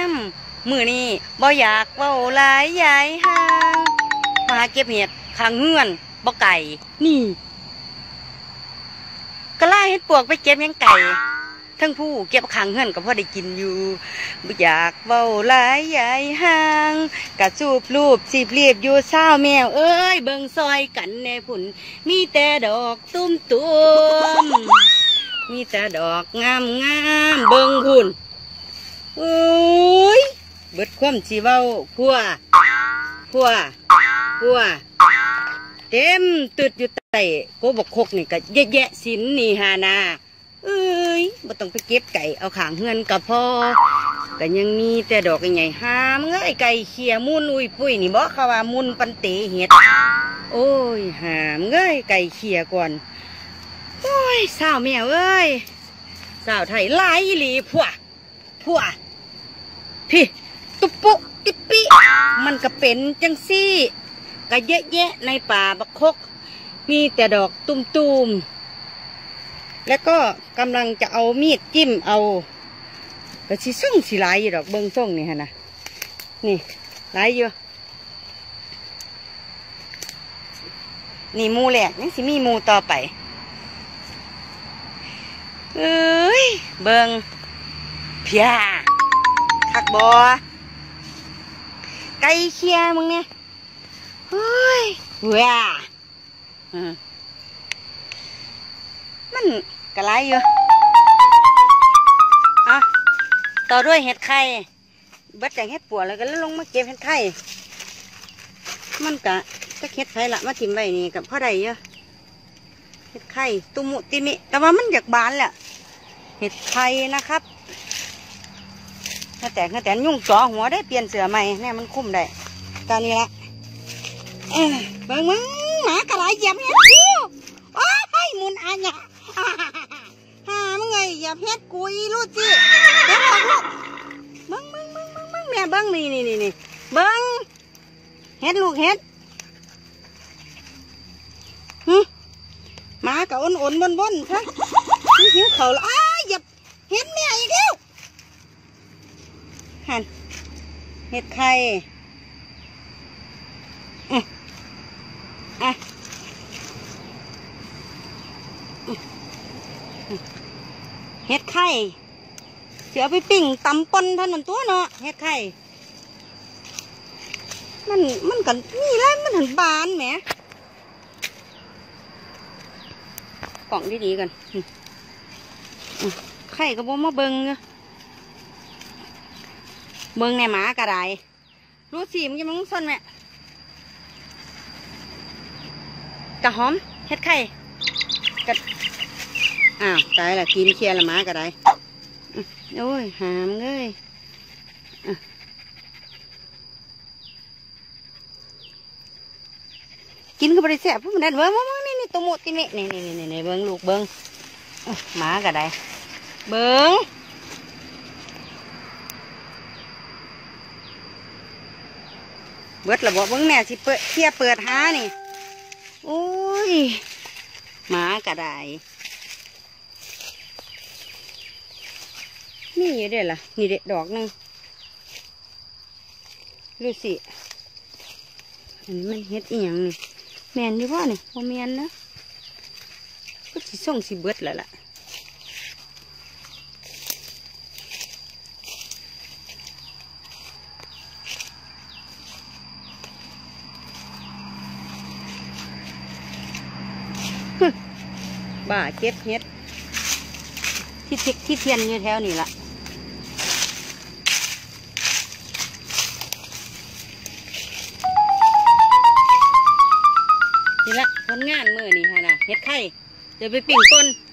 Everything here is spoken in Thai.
มือนี้บ่อยากเว้าหลายยายห่างมาหาเก็บเห็ดข้างเงื่อนบ่ไก่นี่ก็ล่าเห็ดปวกไปเก็บยังไก่ทั้งผู้เก็บข้างเงื่อนก็พอได้กินอยู่บ่อยากเว้าหลายยายห่างกะจูบรูปสิบเรียบอยู่เศร้าแมวเอ้ยเบิ่งซอยกันแน่พุ่นมีแต่ดอกตุ้มมีแต่ดอกงามเบิ่งพุ่นโอ้ยเบิดความสิเว้าพัวเต็มตึดอยู่ใต้โกบกคกนี่ก็แยะสินนี่หานาเอ้ยบ่ต้องไปเก็บไก่เอาขางเฮือนกับพ่อก็ยังมีแต่ดอกใหญ่ๆหามเงยไก่เขี่ยมุนอุ้ยปุ้ยนี่บ่เขาว่ามุนปันเตเห็ดโอ้ยหามเงยไก่เขี่ยก่อนโอ้ยสาวแมวเอ้ยสาวไทยหลายอีหลีพัวพี่ตุบปุติปิมันก็เป็นจังซี่ก็เยอะแยะในป่าบักคกมีแต่ดอกตุ้มแล้วก็กำลังจะเอามีดจิ้มเอาก็สิส่งสิหลายอยู่ดอกเบิ้งส่งนี่ฮะนะนี่หลายอยู่นี่มูแหลกนี่สิมีมูต่อไปเอ้ยเบิ้งเพียคักบอไก่เคียมึงเนี่ยเฮ้ยว้ามันกระไรอยู่อ่ะต่อด้วยเห็ดไข่เบิดจากเห็ดปัวแล้วก็ลงมาเก็บเห็ดไข่มันกะจะเห็ดไข่ละมาถิ่มไว้นี่กับพ่อใดเยอะเห็ดไข่ตุมุติมิแต่ว่ามันอยากบานแหละเห็ดไข่นะครับถ้าแต่ยุ่งจ่อหัวได้เปลี่ยนเสือใหม่เนี่ยมันคุ้มได้ตอนนี้ละเบิ่งมึงหมากระไรเหยียบเห็ดกูโอ้ยมุนอันเนี่ยมึงไงเหยียบเห็ดกูอีลูกจีเดี๋ยวบอกลูกเบิ่งแม่เบิ่งนี่เบิ่งเห็ดลูกเห็ดหมากับอ่อนบนค่ะหิวเขาละเหยียบเห็ดแม่อีกแล้วหันเห็ดไข่เห็ดไข่เสือไปปิ้งตำปนท่านนั่นตัวเนาะเห็ดไข่มันกันนี่แหละมันหันบานแหมกล่องดีๆกันไข่ก็บ่มาเบิ่งเนาะเบิ่งในหมากระไดรู้สิมันจะมึงส้นแม่กระหอมเห็ดไข่กระตายละกินเคลียร์ละหมากระไดโอ้ยหามเลยกินก็บริเสธพวกมันนั่นเบิ้งนี่ตัวมุตินี่เบิ้งลูกเบิ้งหมากระไดเบิ้งเบิดระบบเบิ้งแม่สิเที่ยเปิดหานี่โอ้ยหมากระไดนี่อยู่เด้อล่ะนี่เด็ดดอกนึงดูสิอันนี้มันเฮ็ดอีหยังนี่แมนดีว่านี่พอแมนนะก็สิส่งสิเบิดแล้วล่ะบ้าเก็บเฮ็ดที่เทียนอยู่แถวนี่ล่ะนี่ละผลงานมือนี่ฮะนะเฮ็ดไข่เดี๋ยวไปปิ่งก้น